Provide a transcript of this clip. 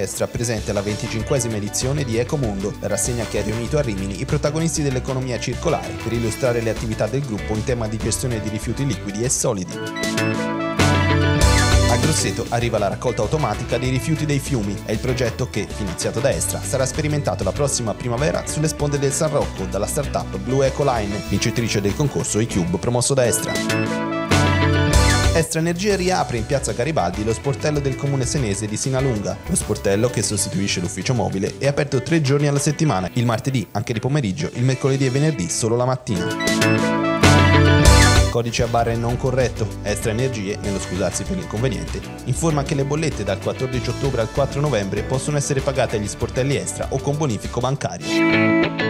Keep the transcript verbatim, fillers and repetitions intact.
Estra presente alla venticinquesima edizione di Ecomondo, la rassegna che ha riunito a Rimini i protagonisti dell'economia circolare per illustrare le attività del gruppo in tema di gestione di rifiuti liquidi e solidi. A Grosseto arriva la raccolta automatica dei rifiuti dei fiumi. È il progetto che, finanziato da Estra, sarà sperimentato la prossima primavera sulle sponde del San Rocco dalla startup Blue Ecoline, vincitrice del concorso iCube promosso da Estra. Estra Energia riapre in piazza Garibaldi lo sportello del comune senese di Sinalunga. Lo sportello, che sostituisce l'ufficio mobile, è aperto tre giorni alla settimana, il martedì anche di pomeriggio, il mercoledì e venerdì solo la mattina. Codice a barre non corretto. Estra Energie, nello scusarsi per l'inconveniente, informa che le bollette dal quattordici ottobre al quattro novembre possono essere pagate agli sportelli Estra o con bonifico bancario.